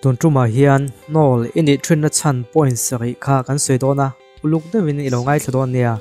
tuần trung mà hiền nol in it train na chan point sari kha kan soi do na uluk de win ilo ngai thadon nia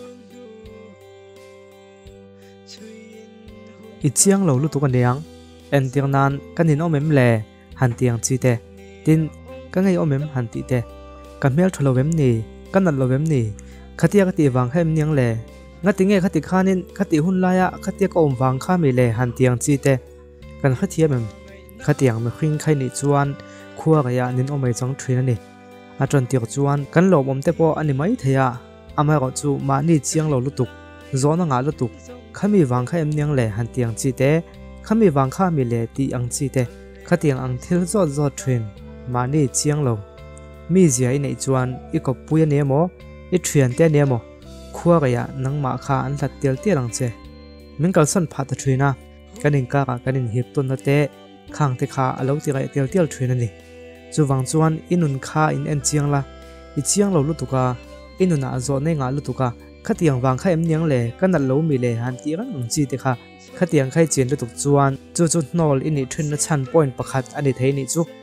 i chiang lo lu tu kan niang en tiang nan kan in omem le han tiang chi te tin kan ngai omem han ti te kan mel tholo wem ni kan nal lo wem ni khatia ka ti wang hem niang le ngati nge khati khanin khati hun la ya khatia ka om wang kha mi le han tiang chi te kan khathia mem khatiang me khring khai ni chuan khuwa ga ya nin omai chang thrin ani atron tiak chuan kan lo mom te po ani mai theya amai ro chu ma ni chiang lo lutuk zona nga lutuk khami wang kha em niang le han tiang chi te khami wang kha mi le ti ang chi te khatiang ang thil zo zo thrin ma ni chiang lo mi zia nei chuan i ko puya ne mo i thian te ne mo khuwa ga ya nang ma kha an hlat tel te lang che min kal san phat thrina kanin ka ka kanin hip ton na te khang te kha alo ti gai tel tel thrin ani chuwang chuan inun kha in en chiang la I chiang lo lutuka inuna zo ne nga lutuka khatiang wang kha em niang le kanal lo mi le han ti ran ang chi te kha khatiang khai chen lutuk chuan chu chu nol in ni thrin na chan point pakhat ani thei ni chu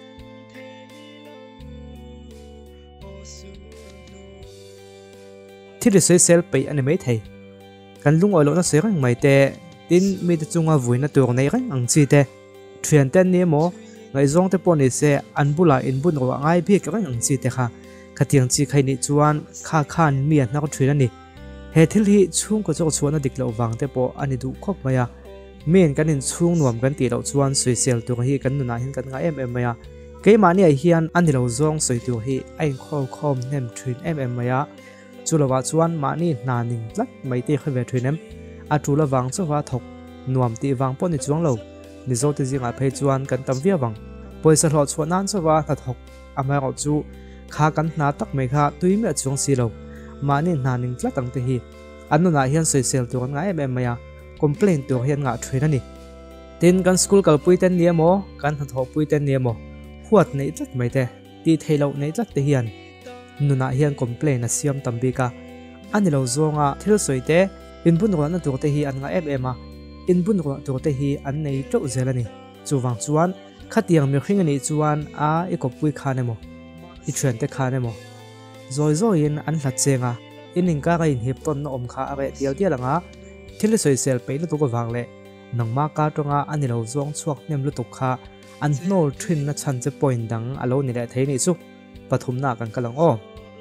thiri sei sel pe ani mai thei kan lung olo na se rang mai te tin mi te chunga vuina tur nei rang ang chi te thian ten ni mo ngai zong te poni se anbula inbun ro ngai bi ka rang ang chi te kha khatiang chi khai ni chuan kha khan mi na ko thrin ani he thil hi chung ko chok chuan dik lo wang te po ani du khop maya men kan in chung nuam kan ti lo chuan social tur hi kan nuna hin kan nga em maya ke mani ai hian ani lo zong soi tur hi ai khom nem thrin em maya chulawa chuan mani na ning tlat mai te khwe thrin atula wang chawa thok nuam ti wang pon ni chuang lo ni zo te jinga phei chuan kan tam via wang poisa hlo chuan nan chawa ta thok ama ro chu kha kan na tak mai kha tuime chung si lo mani na ning tlat tang te hi anuna hian social tur nga em maya complain tur hian nga thrin ani tin kan school kal pui ten niamo kan tho pui ten niamo huat nei tlat mai te ti theilo nei tlat te hian nuna hian complain a siam tambi ka ani lo zonga thil soite inbun ro na tur te hi an nga em a inbun ro tur te hi an nei tlo zelani chuwang chuan khatiang mi khring ani chuan a ikopui khanemo I thian te khanemo zoi zoi in an hlat chenga inin ka in hip ton na om kha ave tial tial anga thil soi sel pe lu to ko wang le nangma ka tonga ani lo zong chuak nem lu tuk kha an nol thin na chan che point dang alo ni le thei ni chu pathum na kan kalang o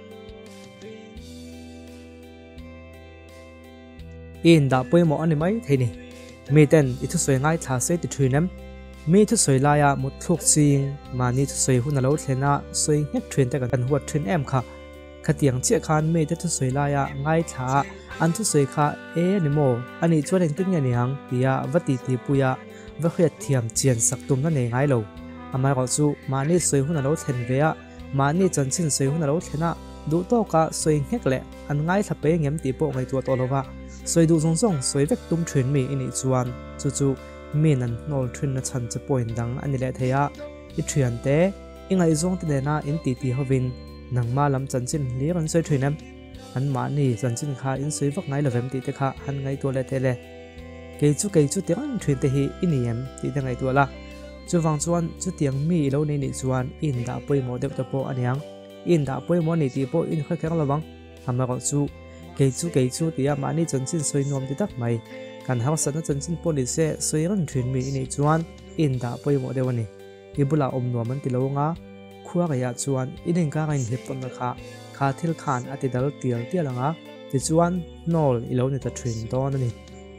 in da poimo ani mai thei ni mi ten I thu soi ngai tha se ti thinem mi thu soi la ya mut thuk sing mani thu soi hun alo thlena soi hek thrin te kan huat thrin em kha khatiang che khan mi te thu soi la ya ngai tha an thu soi kha e ni mo ani chuan en ting ni hang tia vati ti puya va khriat thiam chian sak tum na nei ngai lo amai ro chu mani soi hun alo thlen ve a mani chanchin soi hun alo thlena du to ka soi hek le an ngai tha pe ngem ti po ngai tu to lova soi du zong zong soi vek tum thrin mi ini chuan chu chu min an nol thrin na chan che point dang ani le theya I thian te ingai zong te na in ti ti hovin nangma lam chanchin li ran soi thrinam an ma ni chanchin kha in soi vak ngai lovem ti te kha han ngai to le te le ke chu tiang thrin te hi iniem ti te ngai to la chuwang chuan chu tiang mi lo nei ni chuan in da poi mo dek to po aniang in da poi mo ni ti po in kha khang lawang ama ro chu ke chu tia ma ni chanchin soi nom ti tak mai kan haw sana chanchin police soiran thrin mi ini chuan in da poimo dewani ibula omno man ti longa khuwa ga ya chuan inen ka gain hip ton kha thil khan ati dal tial tialanga ti chuan nol ilo ni ta thrin don ani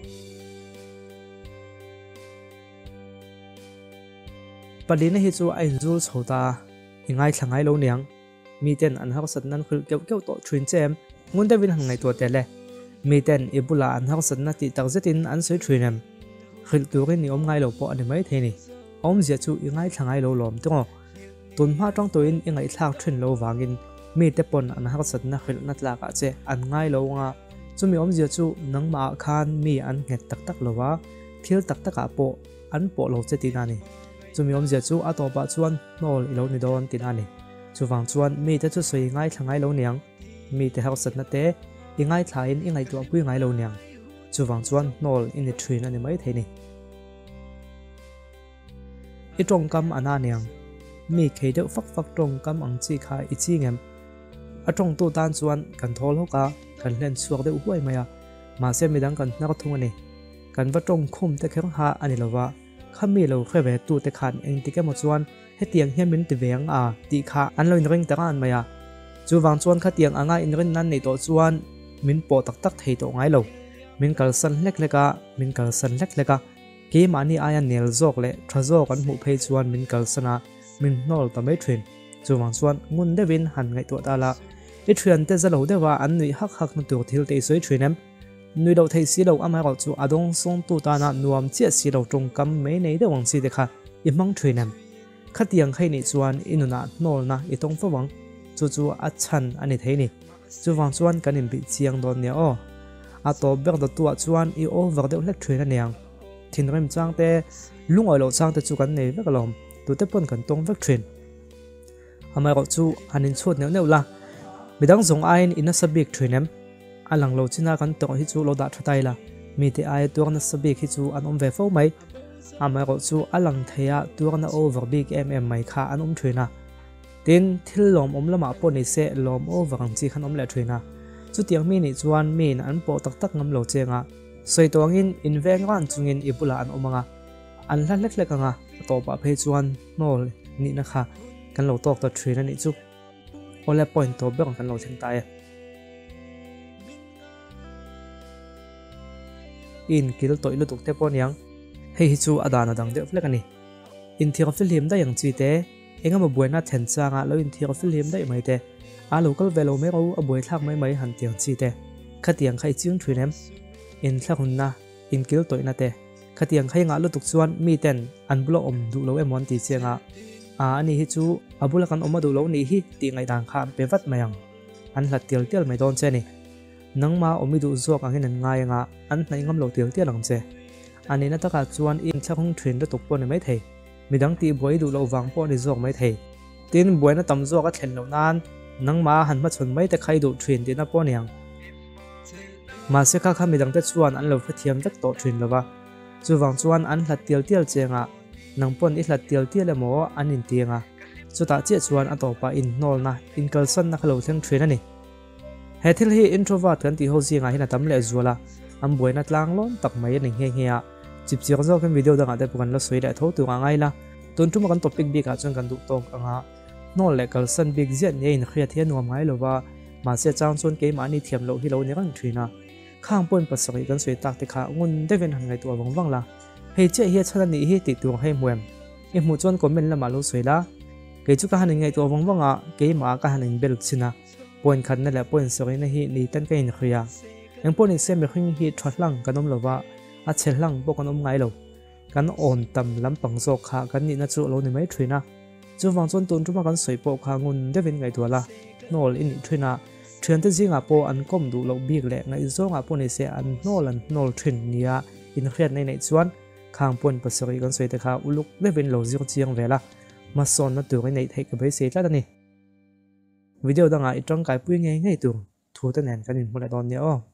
padina hi chu ai zul chhota ingai thlangai lo niang mi ten an haw sat nan khul keu to thrin chem ngun devin hangai to tele mi ten ibula an hak san na ti tak zetin an soi thrinam khil turin ni om ngai lo po ani mai theni om zia chu ingai thangai lo lom to tun ma tang to in ingai thak thrin lo wangin mi te pon an hak san na khil na tla ka che an ngai lo nga chumi om zia chu nangma khan mi an nget tak tak lowa thil tak tak a po an po lo che ti na ni chumi om zia chu atopa chuan nol ilo ni don ti na ni chuwang chuan mi te chu soi ngai thangai lo niang mi te hak san na te ingai thain ingai tu pui ngai lo niang chuwang chuan nol in the thrin ani mai theini I tong kam ana niang mi khei deuh fak fak tong kam ang chi kha ichi ngem atong tu tan chuan kan thol hoka kan hlen chuak deuh huai maya ma se midang kan na thung ani kan va tong khum te kher ha ani lova khami lo khrewe tu te khan eng ti ke mo chuan he tiang hian min ti veng a ti kha an loin ring ta an maya chu wang chuan kha tiang anga in rin nan nei to chuan min po tak tak thei to ngai lo min kal san lek leka ke mani aya nel zok le thrazo kan mu phei chuan min kal sana min nol ta mai thrin chu wang chuan ngun devin han ngai to ta la i thrian te zalo dewa an nui hak hak na tur thil te soi thrinem nui do thei si lo ama ro chu adong song tu ta na nuam che si lo tong kam me nei de wang si de kha i mang thrinem khatiang khai ni chuan inuna nol na i tong fawang chu chu a chan ani thei ni chu wang chuan kanin bi chiang don ne o a to ber da tu chuan i over de lek thrin aniang thin rem chang te lungoi lo chang te chu kan nei vek lom tu te pon kan tong vek thrin amai ro chu hanin chhut neu neu la midang zong ain ina sabik thrinem alang lo china kan to hi chu lo da thatai la mi te ai tur na sabik hi chu an om ve fo mai amai ro chu alang theya tur na over big mai kha an thrina tin thil lom lama po ni se lom over ang chi khan le thrina chu tiang mi ni chuan min an po tak tak ngam lo chenga soitongin inveng ran chungin ipula an omanga an hlan lek lek anga to pa phe chuan nol ni na kha kan lo tok ta thrina ni chu ole point to ber kan lo thing ta ya in kil toy lu tuk te pon yang hei chu adana dang de flek ani in thir film da yang chi te engama buena then changa lo in thir film dai mai te a local velo me ro a boi thak mai han tiang chi te khatiang khai chung thinem in thlakun na in kil toy na te khatiang khai nga lu tuk chuan mi ten an bulo om du lo emon ti chenga a ani hi chu abula kan oma du lo ni hi ti ngai dang kha pe vat mayang an hlat tel tel mai don che ni nangma omi du zok ang hinan ngai nga an hnai ngam lo tel tel ang che ani na taka chuan in thlakung thrin da tuk pon mai thei midang ti boi du lo wang po ni zok mai thei tin buena tam zok a thlen lo nan nangma han ma chun mai te khai du thrin tin a pon yang ma se kha midang te chuan an lo phathiam tak to thrin lova chu wang chuan an hlat tel tel chenga nangpon i hlat tel tel emo an in tianga chuta che chuan a to pa in nol na in kalsan na khalo thleng thrin ani he thil hi introvert kan ti ho zinga hina tam le zuala am buena tlang lon tak mai ani nge nge a chip chiak zo kan video danga te pukan la soi da tho tu ngai la ton tu ma kan topic bi ka chang kan du tok anga nol le kalsan big zen ne in khria thian nuam ngai lova ma se chang chon ke ma ni thiam lo hi lo ni kan thina khang pon pasari kan soi tak te kha ngun deven han ngai tu awang wang la hei che hi chana ni hi ti tu hei muem e mu chon comment la ma lo soi la ke chu ka han ngai tu awang wanga ke ma ka han bel china point khan na la point sori na hi ni tan ka in khria eng pon se me khing hi thlatlang kanom lova a chellang bo kanom ngai lo kan on tam lampang zo kha kan ni na chu lo ni mai thina chu wang chon tun tu ma kan soi po kha ngun deven ngai tu la nol in thina thian te zinga po an kom du lo big le ngai zonga po ni se an nol thin nia in khriat nei nei chuan khang pon pasari kan soi te kha uluk deven lo zir chiang vela ma son na tu nei thei ka bai se tla ni video danga itang kai pui ngai ngai tu thu te nen kan in hula don ne o